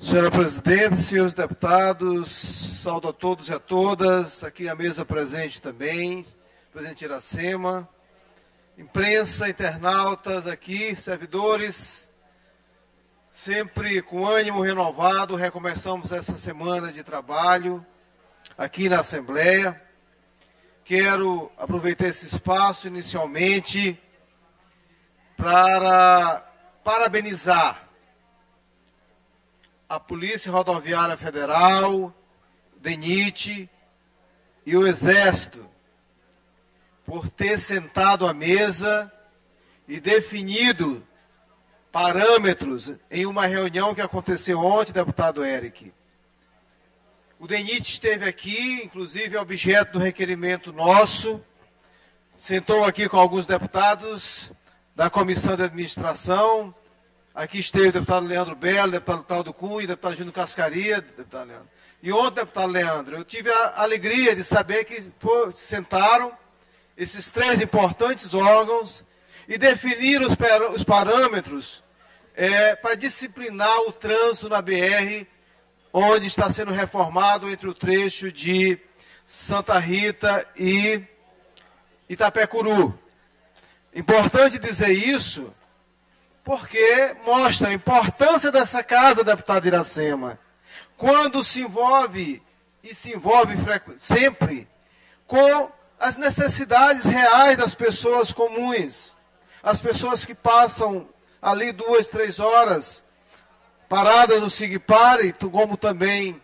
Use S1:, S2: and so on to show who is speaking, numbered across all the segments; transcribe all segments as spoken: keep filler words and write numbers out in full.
S1: Senhora Presidente, senhores deputados, saúdo a todos e a todas, aqui a mesa presente também, presidente Iracema, imprensa, internautas aqui, servidores, sempre com ânimo renovado, recomeçamos essa semana de trabalho aqui na Assembleia. Quero aproveitar esse espaço inicialmente para parabenizar a Polícia Rodoviária Federal, o DENIT e o Exército por ter sentado à mesa e definido parâmetros em uma reunião que aconteceu ontem, deputado Eric. O DENIT esteve aqui, inclusive é objeto do requerimento nosso, sentou aqui com alguns deputados da Comissão de Administração. Aqui esteve o deputado Leandro Belo, deputado Cláudio Cunha, deputado Júnior Cascaria, deputado Leandro. E ontem, deputado Leandro, eu tive a alegria de saber que for, sentaram esses três importantes órgãos e definiram os, os parâmetros é, para disciplinar o trânsito na B R, onde está sendo reformado entre o trecho de Santa Rita e Itapecuru. Importante dizer isso, porque mostra a importância dessa casa, deputado Iracema, quando se envolve, e se envolve sempre, com as necessidades reais das pessoas comuns, as pessoas que passam ali duas, três horas paradas no Sigpare, como também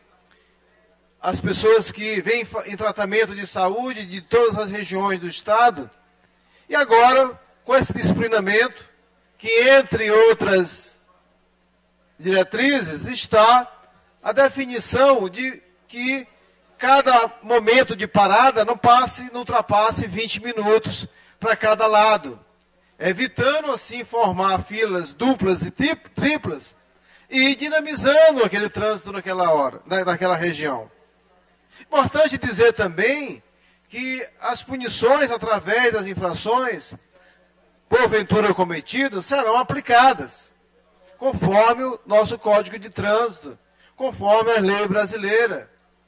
S1: as pessoas que vêm em tratamento de saúde de todas as regiões do Estado. E agora, com esse disciplinamento, que entre outras diretrizes está a definição de que cada momento de parada não passe, não ultrapasse vinte minutos para cada lado, evitando assim formar filas duplas e triplas e dinamizando aquele trânsito naquela hora, naquela região. Importante dizer também que as punições através das infrações porventura cometidas, serão aplicadas, conforme o nosso Código de Trânsito, conforme a lei brasileira.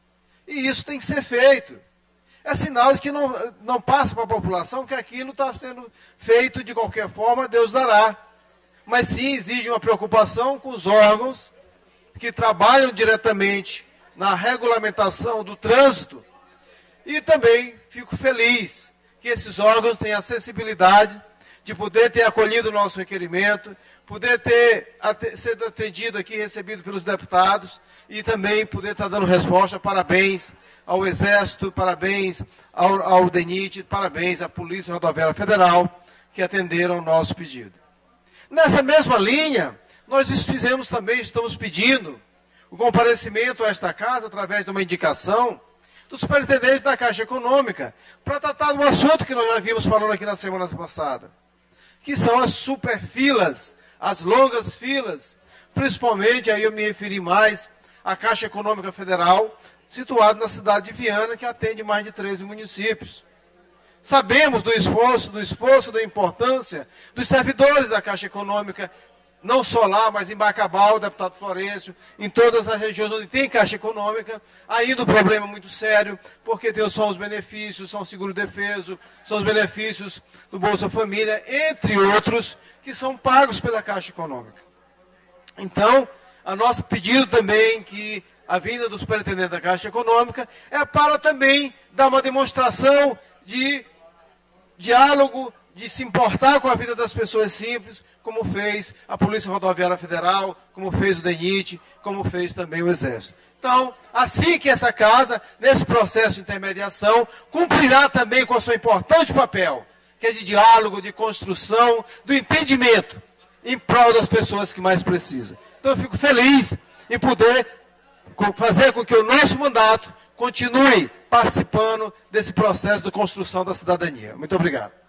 S1: E isso tem que ser feito. É sinal de que não, não passa para a população que aquilo está sendo feito de qualquer forma, Deus dará. Mas sim exige uma preocupação com os órgãos que trabalham diretamente na regulamentação do trânsito. E também fico feliz que esses órgãos tenham a sensibilidade de poder ter acolhido o nosso requerimento, poder ter sido atendido aqui, recebido pelos deputados, e também poder estar dando resposta. Parabéns ao Exército, parabéns ao, ao DENIT, parabéns à Polícia Rodoviária Federal, que atenderam o nosso pedido. Nessa mesma linha, nós fizemos também, estamos pedindo o comparecimento a esta casa, através de uma indicação do superintendente da Caixa Econômica, para tratar do assunto que nós já vimos falando aqui na semana passada, que são as superfilas, as longas filas, principalmente, aí eu me referi mais à Caixa Econômica Federal, situada na cidade de Viana, que atende mais de treze municípios. Sabemos do esforço, do esforço, da importância dos servidores da Caixa Econômica, não só lá, mas em Bacabal, deputado Florencio, em todas as regiões onde tem Caixa Econômica, ainda um problema muito sério, porque tem, são os benefícios, são o seguro-defeso, são os benefícios do Bolsa Família, entre outros, que são pagos pela Caixa Econômica. Então, a nosso pedido também, que a vinda do superintendente da Caixa Econômica, é para também dar uma demonstração de diálogo, de se importar com a vida das pessoas simples, como fez a Polícia Rodoviária Federal, como fez o DENIT, como fez também o Exército. Então, assim que essa casa, nesse processo de intermediação, cumprirá também com o seu importante papel, que é de diálogo, de construção, do entendimento, em prol das pessoas que mais precisam. Então, eu fico feliz em poder fazer com que o nosso mandato continue participando desse processo de construção da cidadania. Muito obrigado.